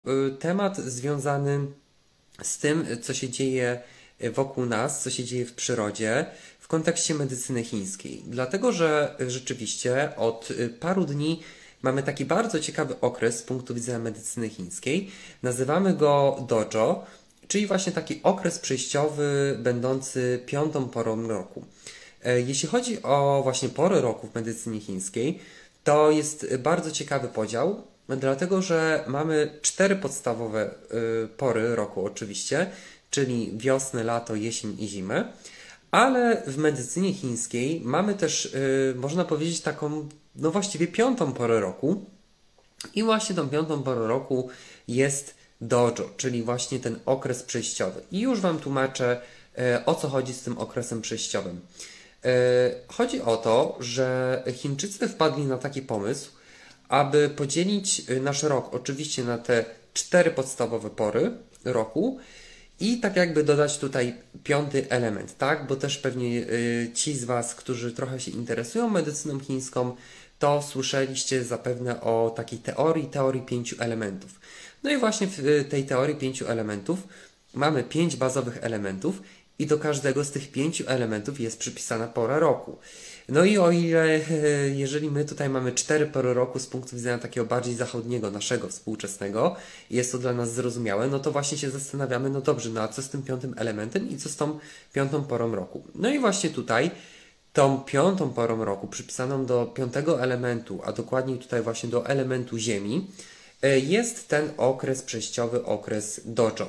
temat związany z tym, co się dzieje wokół nas, co się dzieje w przyrodzie w kontekście medycyny chińskiej. Dlatego, że rzeczywiście od paru dni mamy taki bardzo ciekawy okres z punktu widzenia medycyny chińskiej. Nazywamy go dojo, czyli właśnie taki okres przejściowy będący piątą porą roku. Jeśli chodzi o właśnie pory roku w medycynie chińskiej, to jest bardzo ciekawy podział, dlatego że mamy cztery podstawowe pory roku oczywiście, czyli wiosnę, lato, jesień i zimę, ale w medycynie chińskiej mamy też, można powiedzieć, taką, no właściwie piątą porę roku i właśnie tą piątą porę roku jest dojo, czyli właśnie ten okres przejściowy. I już Wam tłumaczę, o co chodzi z tym okresem przejściowym. Chodzi o to, że Chińczycy wpadli na taki pomysł, aby podzielić nasz rok oczywiście na te cztery podstawowe pory roku i tak jakby dodać tutaj piąty element, tak? Bo też pewnie ci z Was, którzy trochę się interesują medycyną chińską, to słyszeliście zapewne o takiej teorii pięciu elementów. No i właśnie w tej teorii pięciu elementów mamy pięć bazowych elementów i do każdego z tych pięciu elementów jest przypisana pora roku. No i o ile, jeżeli my tutaj mamy cztery pory roku z punktu widzenia takiego bardziej zachodniego, naszego współczesnego, jest to dla nas zrozumiałe, no to właśnie się zastanawiamy, no dobrze, no a co z tym piątym elementem i co z tą piątą porą roku? No i właśnie tutaj tą piątą porą roku przypisaną do piątego elementu, a dokładniej tutaj właśnie do elementu Ziemi, jest ten okres przejściowy, okres dojo.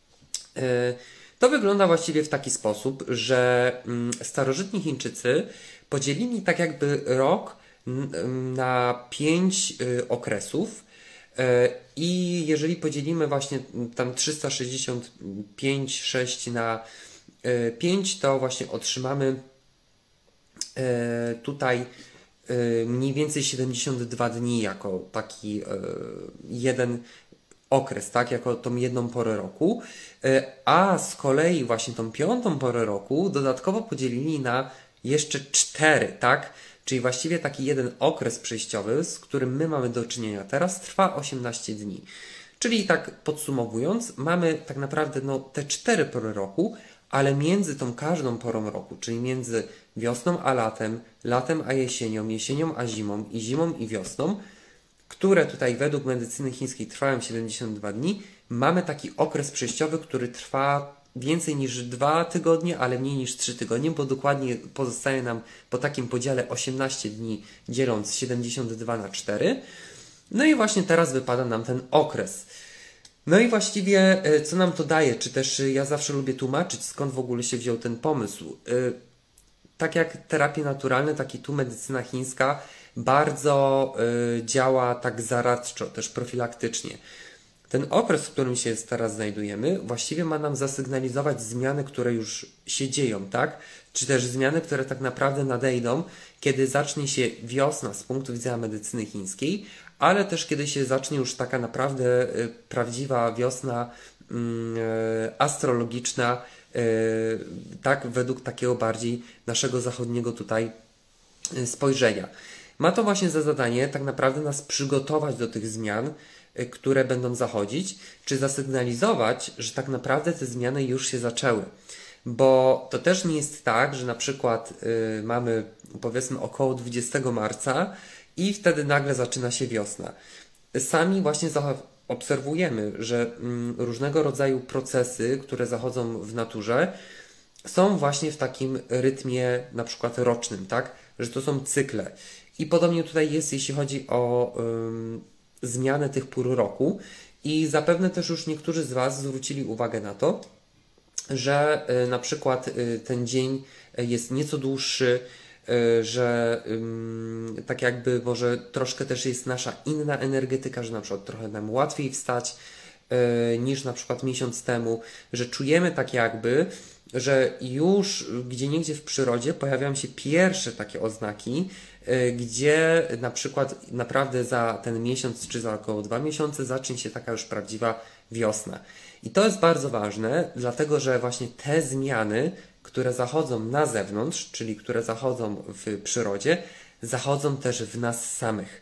To wygląda właściwie w taki sposób, że starożytni Chińczycy podzielili tak jakby rok na pięć okresów i jeżeli podzielimy właśnie tam 365, 6 na 5, to właśnie otrzymamy tutaj mniej więcej 72 dni jako taki jeden okres, tak, jako tą jedną porę roku, a z kolei właśnie tą piątą porę roku dodatkowo podzielili na jeszcze cztery, tak, czyli właściwie taki jeden okres przejściowy, z którym my mamy do czynienia teraz, trwa 18 dni. Czyli tak podsumowując, mamy tak naprawdę no, te cztery pory roku, ale między tą każdą porą roku, czyli między wiosną a latem, latem a jesienią, jesienią a zimą i zimą i wiosną, które tutaj według medycyny chińskiej trwają 72 dni, mamy taki okres przejściowy, który trwa więcej niż 2 tygodnie, ale mniej niż 3 tygodnie, bo dokładnie pozostaje nam po takim podziale 18 dni dzieląc 72 na 4. No i właśnie teraz wypada nam ten okres. No i właściwie co nam to daje, czy też ja zawsze lubię tłumaczyć, skąd w ogóle się wziął ten pomysł. Tak jak terapie naturalne, tak i tu medycyna chińska bardzo działa tak zaradczo, też profilaktycznie. Ten okres, w którym się teraz znajdujemy, właściwie ma nam zasygnalizować zmiany, które już się dzieją, tak? Czy też zmiany, które tak naprawdę nadejdą, kiedy zacznie się wiosna z punktu widzenia medycyny chińskiej, ale też kiedy się zacznie już taka naprawdę prawdziwa wiosna astrologiczna, tak według takiego bardziej naszego zachodniego tutaj spojrzenia. Ma to właśnie za zadanie tak naprawdę nas przygotować do tych zmian, które będą zachodzić, czy zasygnalizować, że tak naprawdę te zmiany już się zaczęły. Bo to też nie jest tak, że na przykład mamy powiedzmy około 20 marca i wtedy nagle zaczyna się wiosna. Sami właśnie obserwujemy, że różnego rodzaju procesy, które zachodzą w naturze, są właśnie w takim rytmie na przykład rocznym, tak? Że to są cykle. I podobnie tutaj jest, jeśli chodzi o zmianę tych pór roku. I zapewne też już niektórzy z Was zwrócili uwagę na to, że na przykład ten dzień jest nieco dłuższy, że tak jakby może troszkę też jest nasza inna energetyka, że na przykład trochę nam łatwiej wstać niż na przykład miesiąc temu, że czujemy tak jakby, że już gdzieniegdzie w przyrodzie pojawiają się pierwsze takie oznaki, gdzie na przykład naprawdę za ten miesiąc czy za około 2 miesiące zacznie się taka już prawdziwa wiosna. I to jest bardzo ważne, dlatego że właśnie te zmiany, które zachodzą na zewnątrz, czyli które zachodzą w przyrodzie, zachodzą też w nas samych.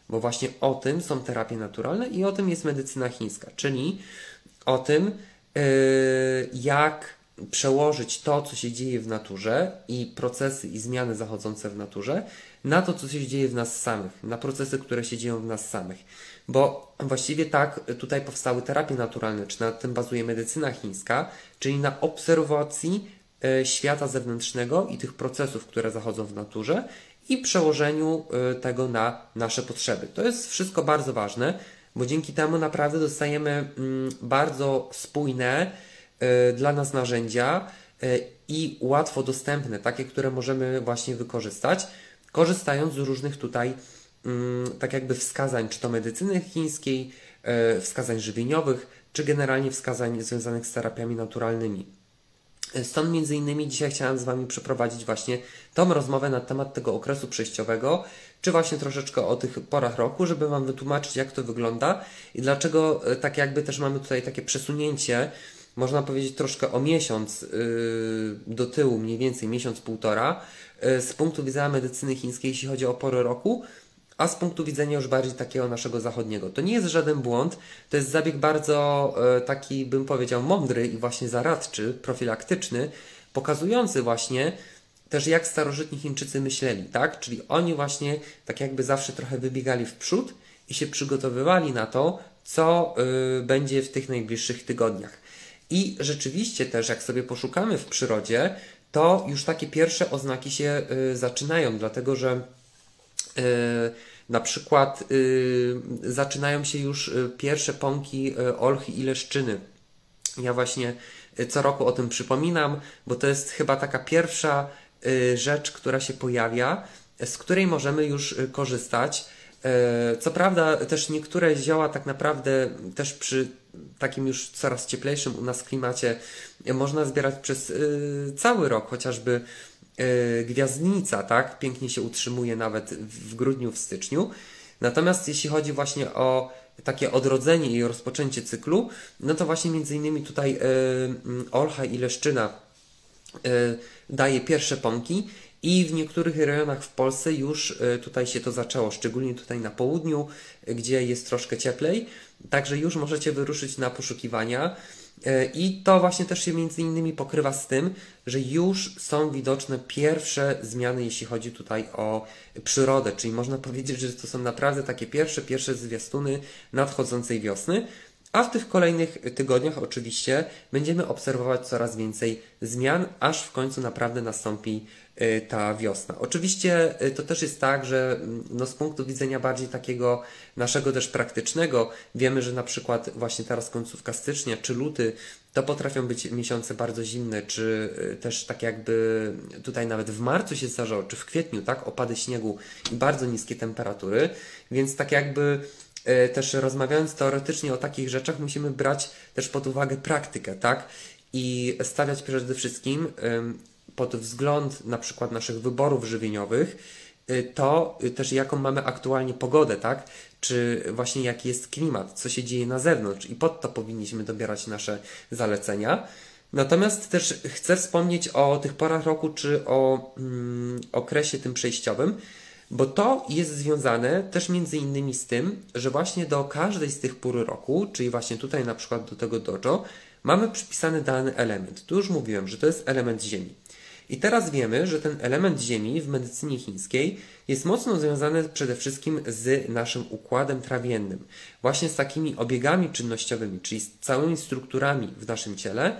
bo właśnie o tym są terapie naturalne i o tym jest medycyna chińska, czyli o tym, jak przełożyć to, co się dzieje w naturze i procesy i zmiany zachodzące w naturze na to, co się dzieje w nas samych, na procesy, które się dzieją w nas samych. Bo właściwie tak tutaj powstały terapie naturalne, czy na tym bazuje medycyna chińska, czyli na obserwacji świata zewnętrznego i tych procesów, które zachodzą w naturze i przełożeniu tego na nasze potrzeby. To jest wszystko bardzo ważne, bo dzięki temu naprawdę dostajemy bardzo spójne dla nas narzędzia i łatwo dostępne, takie, które możemy właśnie wykorzystać, korzystając z różnych tutaj tak jakby wskazań, czy to medycyny chińskiej, wskazań żywieniowych, czy generalnie wskazań związanych z terapiami naturalnymi. Stąd między innymi dzisiaj chciałem z Wami przeprowadzić właśnie tą rozmowę na temat tego okresu przejściowego, czy właśnie troszeczkę o tych porach roku, żeby Wam wytłumaczyć, jak to wygląda i dlaczego tak jakby też mamy tutaj takie przesunięcie, można powiedzieć troszkę o miesiąc do tyłu, mniej więcej miesiąc, półtora, z punktu widzenia medycyny chińskiej, jeśli chodzi o pory roku, a z punktu widzenia już bardziej takiego naszego zachodniego. To nie jest żaden błąd, to jest zabieg bardzo taki, bym powiedział, mądry i właśnie zaradczy, profilaktyczny, pokazujący właśnie też jak starożytni Chińczycy myśleli, tak? Czyli oni właśnie tak jakby zawsze trochę wybiegali w przód i się przygotowywali na to, co będzie w tych najbliższych tygodniach. I rzeczywiście też, jak sobie poszukamy w przyrodzie, to już takie pierwsze oznaki się zaczynają, dlatego że na przykład zaczynają się już pierwsze pąki olchy i leszczyny. Ja właśnie co roku o tym przypominam, bo to jest chyba taka pierwsza rzecz, która się pojawia, z której możemy już korzystać. Co prawda też niektóre zioła tak naprawdę też przy takim już coraz cieplejszym u nas klimacie można zbierać przez cały rok, chociażby gwiazdnica, tak? Pięknie się utrzymuje nawet w grudniu, w styczniu. Natomiast jeśli chodzi właśnie o takie odrodzenie i rozpoczęcie cyklu, no to właśnie między innymi tutaj olcha i leszczyna daje pierwsze pąki i w niektórych rejonach w Polsce już tutaj się to zaczęło, szczególnie tutaj na południu, gdzie jest troszkę cieplej, także już możecie wyruszyć na poszukiwania. I to właśnie też się między innymi pokrywa z tym, że już są widoczne pierwsze zmiany, jeśli chodzi tutaj o przyrodę, czyli można powiedzieć, że to są naprawdę takie pierwsze zwiastuny nadchodzącej wiosny, a w tych kolejnych tygodniach oczywiście będziemy obserwować coraz więcej zmian, aż w końcu naprawdę nastąpi ta wiosna. Oczywiście to też jest tak, że no z punktu widzenia bardziej takiego naszego też praktycznego, wiemy, że na przykład właśnie teraz końcówka stycznia czy luty to potrafią być miesiące bardzo zimne, czy też tak jakby tutaj nawet w marcu się zdarzało, czy w kwietniu, tak, opady śniegu i bardzo niskie temperatury, więc tak jakby też rozmawiając teoretycznie o takich rzeczach musimy brać też pod uwagę praktykę, tak, i stawiać przede wszystkim pod wzgląd na przykład naszych wyborów żywieniowych, to też jaką mamy aktualnie pogodę, tak? Czy właśnie jaki jest klimat, co się dzieje na zewnątrz i pod to powinniśmy dobierać nasze zalecenia. Natomiast też chcę wspomnieć o tych porach roku, czy o okresie tym przejściowym, bo to jest związane też między innymi z tym, że właśnie do każdej z tych pór roku, czyli właśnie tutaj na przykład do tego dojo, mamy przypisany dany element. Tu już mówiłem, że to jest element ziemi. I teraz wiemy, że ten element ziemi w medycynie chińskiej jest mocno związany przede wszystkim z naszym układem trawiennym. Właśnie z takimi obiegami czynnościowymi, czyli z całymi strukturami w naszym ciele.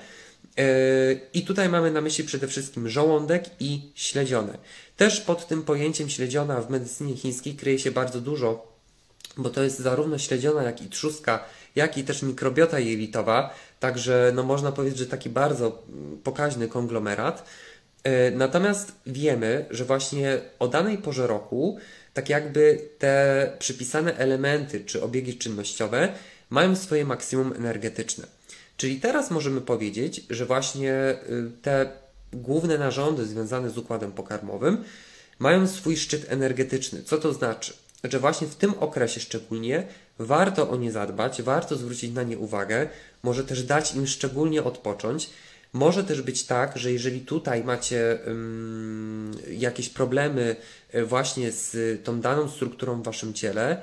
I tutaj mamy na myśli przede wszystkim żołądek i śledzione. Też pod tym pojęciem śledziona w medycynie chińskiej kryje się bardzo dużo, bo to jest zarówno śledziona, jak i trzustka, jak i też mikrobiota jelitowa. Także no można powiedzieć, że taki bardzo pokaźny konglomerat. Natomiast wiemy, że właśnie o danej porze roku tak jakby te przypisane elementy czy obiegi czynnościowe mają swoje maksimum energetyczne. Czyli teraz możemy powiedzieć, że właśnie te główne narządy związane z układem pokarmowym mają swój szczyt energetyczny. Co to znaczy? Że właśnie w tym okresie szczególnie warto o nie zadbać, warto zwrócić na nie uwagę, może też dać im szczególnie odpocząć. Może też być tak, że jeżeli tutaj macie jakieś problemy właśnie z tą daną strukturą w Waszym ciele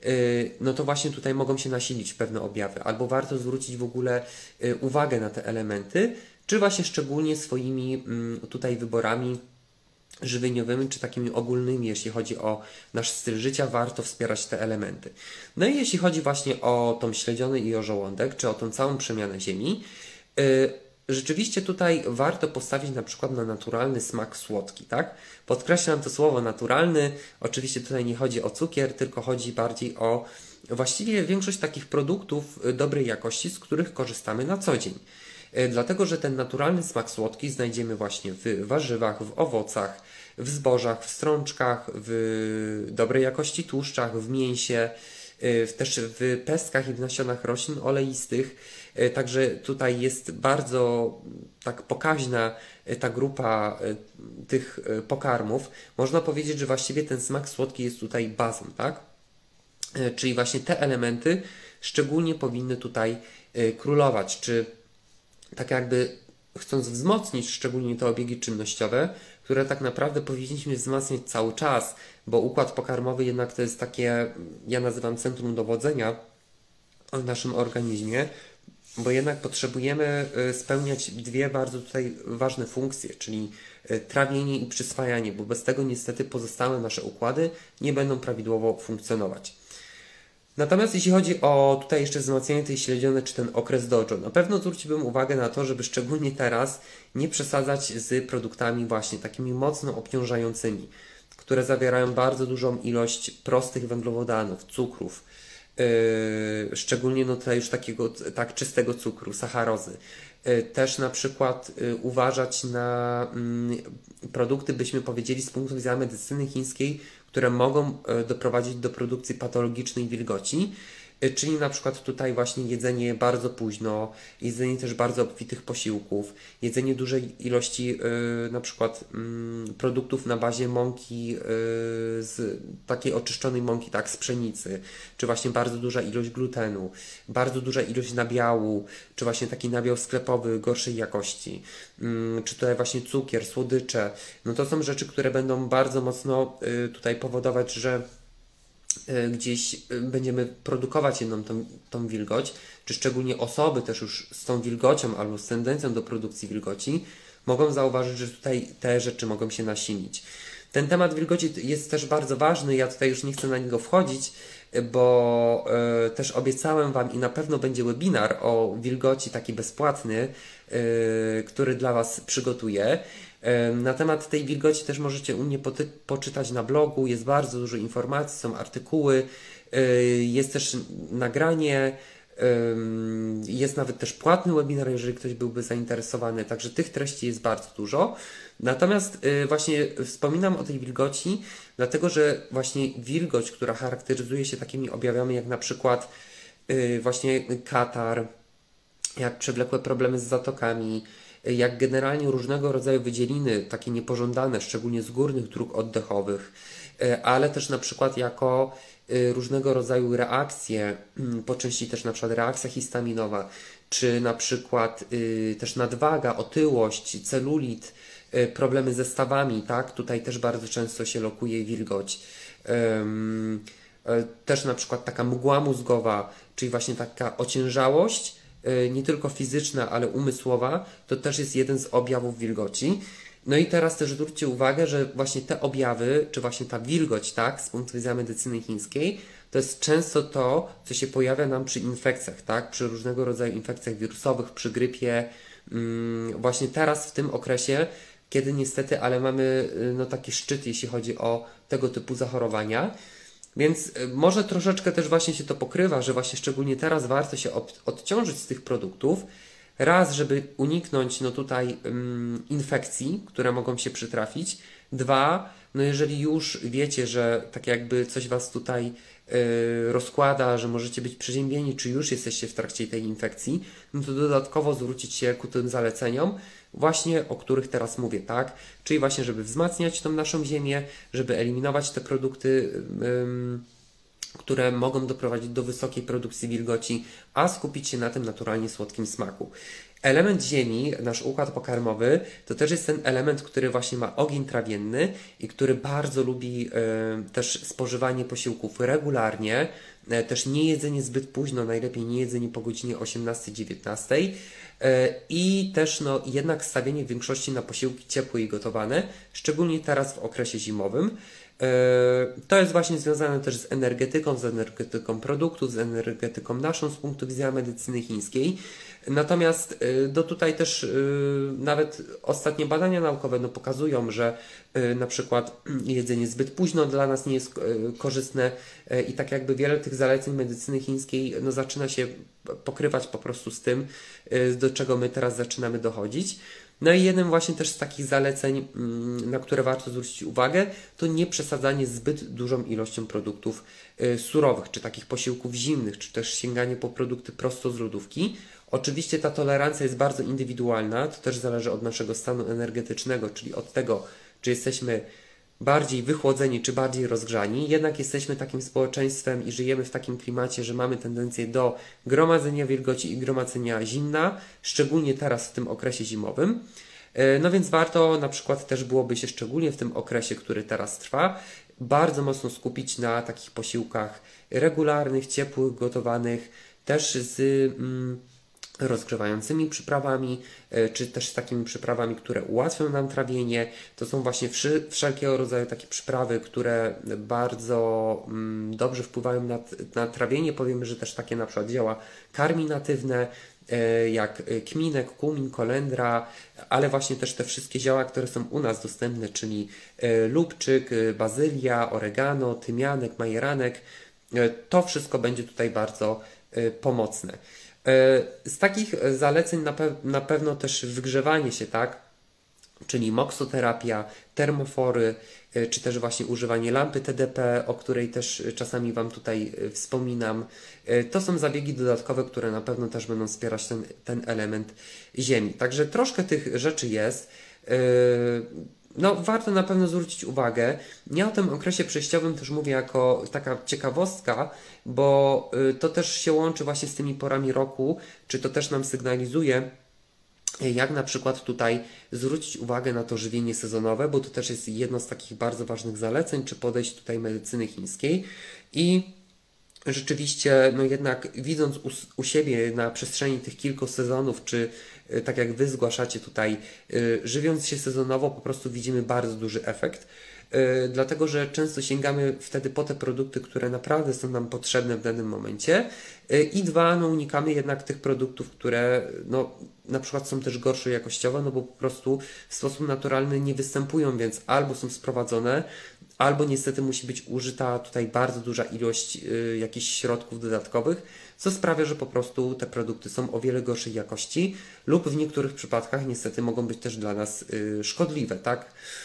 no to właśnie tutaj mogą się nasilić pewne objawy, albo warto zwrócić w ogóle uwagę na te elementy, czy właśnie szczególnie swoimi tutaj wyborami żywieniowymi, czy takimi ogólnymi, jeśli chodzi o nasz styl życia, warto wspierać te elementy. No i jeśli chodzi właśnie o tą śledziony i o żołądek, czy o tą całą przemianę ziemi, rzeczywiście tutaj warto postawić na przykład na naturalny smak słodki, tak? Podkreślam to słowo naturalny, oczywiście tutaj nie chodzi o cukier, tylko chodzi bardziej o właściwie większość takich produktów dobrej jakości, z których korzystamy na co dzień. Dlatego, że ten naturalny smak słodki znajdziemy właśnie w warzywach, w owocach, w zbożach, w strączkach, w dobrej jakości tłuszczach, w mięsie, też w pestkach i w nasionach roślin oleistych. Także tutaj jest bardzo tak pokaźna ta grupa tych pokarmów. Można powiedzieć, że właściwie ten smak słodki jest tutaj bazą, tak? Czyli właśnie te elementy szczególnie powinny tutaj królować, czy tak jakby chcąc wzmocnić szczególnie te obiegi czynnościowe, które tak naprawdę powinniśmy wzmacniać cały czas, bo układ pokarmowy jednak to jest takie, ja nazywam centrum dowodzenia w naszym organizmie, bo jednak potrzebujemy spełniać dwie bardzo tutaj ważne funkcje, czyli trawienie i przyswajanie, bo bez tego niestety pozostałe nasze układy nie będą prawidłowo funkcjonować. Natomiast jeśli chodzi o tutaj jeszcze wzmacnianie tej śledziony, czy ten okres dojo, na pewno zwróciłbym uwagę na to, żeby szczególnie teraz nie przesadzać z produktami właśnie takimi mocno obciążającymi, które zawierają bardzo dużą ilość prostych węglowodanów, cukrów, szczególnie no tutaj już takiego tak czystego cukru, sacharozy. Też na przykład uważać na produkty, byśmy powiedzieli z punktu widzenia medycyny chińskiej, które mogą doprowadzić do produkcji patologicznej wilgoci, czyli na przykład tutaj właśnie jedzenie bardzo późno, jedzenie też bardzo obfitych posiłków, jedzenie dużej ilości na przykład produktów na bazie mąki, z takiej oczyszczonej mąki, tak, z pszenicy, czy właśnie bardzo duża ilość glutenu, bardzo duża ilość nabiału, czy właśnie taki nabiał sklepowy gorszej jakości, czy tutaj właśnie cukier, słodycze, no to są rzeczy, które będą bardzo mocno tutaj powodować, że gdzieś będziemy produkować jedną tą wilgoć, czy szczególnie osoby też już z tą wilgocią albo z tendencją do produkcji wilgoci mogą zauważyć, że tutaj te rzeczy mogą się nasilić. Ten temat wilgoci jest też bardzo ważny, ja tutaj już nie chcę na niego wchodzić, bo też obiecałem Wam i na pewno będzie webinar o wilgoci taki bezpłatny, który dla Was przygotuję. Na temat tej wilgoci też możecie u mnie poczytać na blogu, jest bardzo dużo informacji, są artykuły, jest też nagranie, jest nawet też płatny webinar, jeżeli ktoś byłby zainteresowany, także tych treści jest bardzo dużo. Natomiast właśnie wspominam o tej wilgoci, dlatego że właśnie wilgoć, która charakteryzuje się takimi objawami jak na przykład właśnie katar, jak przewlekłe problemy z zatokami, jak generalnie różnego rodzaju wydzieliny, takie niepożądane, szczególnie z górnych dróg oddechowych, ale też na przykład jako różnego rodzaju reakcje, po części też na przykład reakcja histaminowa, czy na przykład też nadwaga, otyłość, celulit, problemy ze stawami, tak? Tutaj też bardzo często się lokuje wilgoć. Też na przykład taka mgła mózgowa, czyli właśnie taka ociężałość, nie tylko fizyczna, ale umysłowa, to też jest jeden z objawów wilgoci. No i teraz też zwróćcie uwagę, że właśnie te objawy, czy właśnie ta wilgoć, tak, z punktu widzenia medycyny chińskiej, to jest często to, co się pojawia nam przy infekcjach, tak, przy różnego rodzaju infekcjach wirusowych, przy grypie, właśnie teraz w tym okresie, kiedy niestety, ale mamy no taki szczyt, jeśli chodzi o tego typu zachorowania. Więc może troszeczkę też właśnie się to pokrywa, że właśnie szczególnie teraz warto się odciążyć z tych produktów. Raz, żeby uniknąć no tutaj infekcji, które mogą się przytrafić. Dwa, no jeżeli już wiecie, że tak jakby coś Was tutaj rozkłada, że możecie być przeziębieni, czy już jesteście w trakcie tej infekcji, no to dodatkowo zwrócić się ku tym zaleceniom, właśnie o których teraz mówię, tak? Czyli właśnie, żeby wzmacniać tą naszą ziemię, żeby eliminować te produkty, które mogą doprowadzić do wysokiej produkcji wilgoci, a skupić się na tym naturalnie słodkim smaku. Element ziemi, nasz układ pokarmowy, to też jest ten element, który właśnie ma ogień trawienny i który bardzo lubi też spożywanie posiłków regularnie, też nie jedzenie zbyt późno, najlepiej nie jedzenie po godzinie 18-19 i też no, jednak stawienie w większości na posiłki ciepłe i gotowane, szczególnie teraz w okresie zimowym. To jest właśnie związane też z energetyką produktów, z energetyką naszą z punktu widzenia medycyny chińskiej. Natomiast tutaj też nawet ostatnie badania naukowe no, pokazują, że na przykład jedzenie zbyt późno dla nas nie jest korzystne i tak jakby wiele tych zaleceń medycyny chińskiej no, zaczyna się pokrywać po prostu z tym, do czego my teraz zaczynamy dochodzić. No i jednym właśnie też z takich zaleceń, na które warto zwrócić uwagę, to nie przesadzanie zbyt dużą ilością produktów surowych, czy takich posiłków zimnych, czy też sięganie po produkty prosto z lodówki. Oczywiście ta tolerancja jest bardzo indywidualna, to też zależy od naszego stanu energetycznego, czyli od tego, czy jesteśmy bardziej wychłodzeni, czy bardziej rozgrzani. Jednak jesteśmy takim społeczeństwem i żyjemy w takim klimacie, że mamy tendencję do gromadzenia wilgoci i gromadzenia zimna, szczególnie teraz w tym okresie zimowym. No więc warto na przykład też byłoby się szczególnie w tym okresie, który teraz trwa, bardzo mocno skupić na takich posiłkach regularnych, ciepłych, gotowanych, też z rozgrzewającymi przyprawami, czy też z takimi przyprawami, które ułatwią nam trawienie. To są właśnie wszelkiego rodzaju takie przyprawy, które bardzo dobrze wpływają na trawienie. Powiemy, że też takie na przykład zioła karminatywne, jak kminek, kumin, kolendra, ale właśnie też te wszystkie zioła, które są u nas dostępne, czyli lubczyk, bazylia, oregano, tymianek, majeranek. To wszystko będzie tutaj bardzo pomocne. Z takich zaleceń na pewno też wygrzewanie się, tak? Czyli moksoterapia, termofory, czy też właśnie używanie lampy TDP, o której też czasami Wam tutaj wspominam. To są zabiegi dodatkowe, które na pewno też będą wspierać ten element ziemi. Także troszkę tych rzeczy jest. No, warto na pewno zwrócić uwagę. Ja o tym okresie przejściowym też mówię jako taka ciekawostka, bo to też się łączy właśnie z tymi porami roku, czy to też nam sygnalizuje, jak na przykład tutaj zwrócić uwagę na to żywienie sezonowe, bo to też jest jedno z takich bardzo ważnych zaleceń, czy podejść tutaj medycyny chińskiej. I rzeczywiście, no jednak widząc u siebie na przestrzeni tych kilku sezonów, czy tak jak Wy zgłaszacie tutaj, żywiąc się sezonowo, po prostu widzimy bardzo duży efekt. Dlatego, że często sięgamy wtedy po te produkty, które naprawdę są nam potrzebne w danym momencie i dwa, no unikamy jednak tych produktów, które no, na przykład są też gorsze jakościowo, no bo po prostu w sposób naturalny nie występują, więc albo są sprowadzone, albo niestety musi być użyta tutaj bardzo duża ilość jakichś środków dodatkowych, co sprawia, że po prostu te produkty są o wiele gorszej jakości lub w niektórych przypadkach niestety mogą być też dla nas szkodliwe, tak?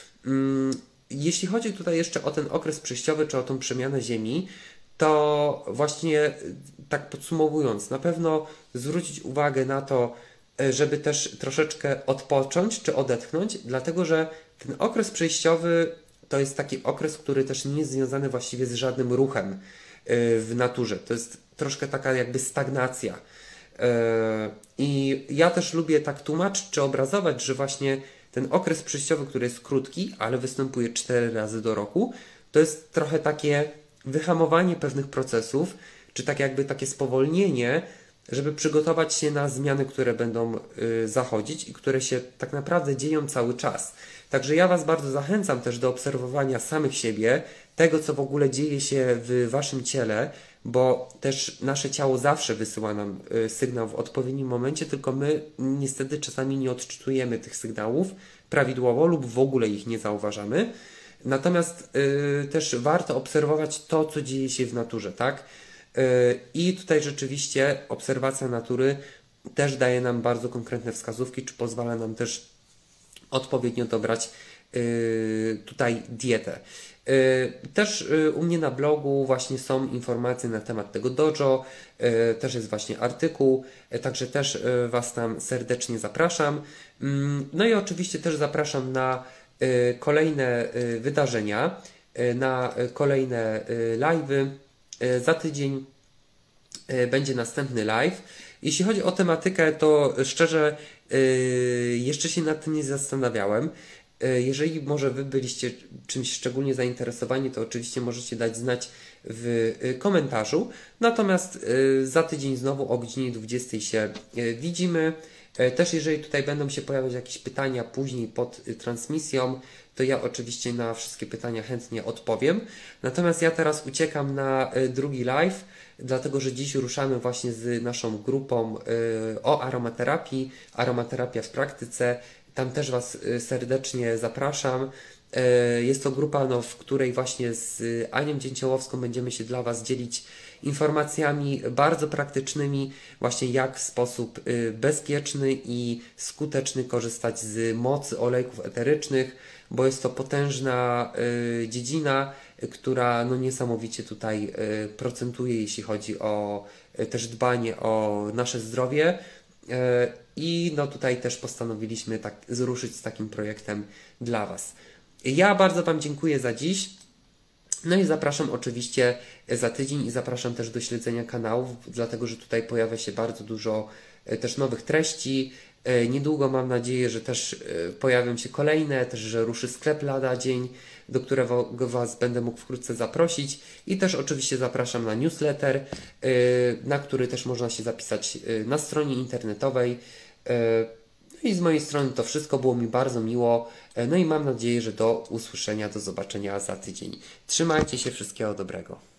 Jeśli chodzi tutaj jeszcze o ten okres przejściowy, czy o tą przemianę ziemi, to właśnie tak podsumowując, na pewno zwrócić uwagę na to, żeby też troszeczkę odpocząć czy odetchnąć, dlatego że ten okres przejściowy to jest taki okres, który też nie jest związany właściwie z żadnym ruchem w naturze. To jest troszkę taka jakby stagnacja. I ja też lubię tak tłumaczyć czy obrazować, że właśnie ten okres przejściowy, który jest krótki, ale występuje 4 razy do roku, to jest trochę takie wyhamowanie pewnych procesów, czy tak jakby takie spowolnienie, żeby przygotować się na zmiany, które będą zachodzić i które się tak naprawdę dzieją cały czas. Także ja Was bardzo zachęcam też do obserwowania samych siebie, tego co w ogóle dzieje się w Waszym ciele, bo też nasze ciało zawsze wysyła nam sygnał w odpowiednim momencie, tylko my niestety czasami nie odczytujemy tych sygnałów prawidłowo lub w ogóle ich nie zauważamy. Natomiast też warto obserwować to, co dzieje się w naturze, tak? I tutaj rzeczywiście obserwacja natury też daje nam bardzo konkretne wskazówki, czy pozwala nam też odpowiednio dobrać tutaj dietę. Też u mnie na blogu właśnie są informacje na temat tego dojo, też jest właśnie artykuł, także też Was tam serdecznie zapraszam. No i oczywiście też zapraszam na kolejne wydarzenia, na kolejne live'y. Za tydzień będzie następny live. Jeśli chodzi o tematykę, to szczerze jeszcze się nad tym nie zastanawiałem. Jeżeli może Wy byliście czymś szczególnie zainteresowani, to oczywiście możecie dać znać w komentarzu. Natomiast za tydzień znowu o godzinie 20 się widzimy. Też jeżeli tutaj będą się pojawiać jakieś pytania później pod transmisją, to ja oczywiście na wszystkie pytania chętnie odpowiem. Natomiast ja teraz uciekam na drugi live, dlatego że dziś ruszamy właśnie z naszą grupą o aromaterapii, aromaterapia w praktyce. Tam też Was serdecznie zapraszam. Jest to grupa, no, w której właśnie z Anią Dzięciołowską będziemy się dla Was dzielić informacjami bardzo praktycznymi, właśnie jak w sposób bezpieczny i skuteczny korzystać z mocy olejków eterycznych, bo jest to potężna dziedzina, która no, niesamowicie tutaj procentuje, jeśli chodzi o też dbanie o nasze zdrowie. I no tutaj też postanowiliśmy tak zruszyć z takim projektem dla Was. Ja bardzo Wam dziękuję za dziś. No i zapraszam oczywiście za tydzień i zapraszam też do śledzenia kanałów, dlatego że tutaj pojawia się bardzo dużo też nowych treści. Niedługo mam nadzieję, że też pojawią się kolejne, też że ruszy sklep lada dzień, do którego Was będę mógł wkrótce zaprosić. I też oczywiście zapraszam na newsletter, na który też można się zapisać na stronie internetowej. No i z mojej strony to wszystko, było mi bardzo miło. No i mam nadzieję, że do usłyszenia, do zobaczenia za tydzień. Trzymajcie się, wszystkiego dobrego.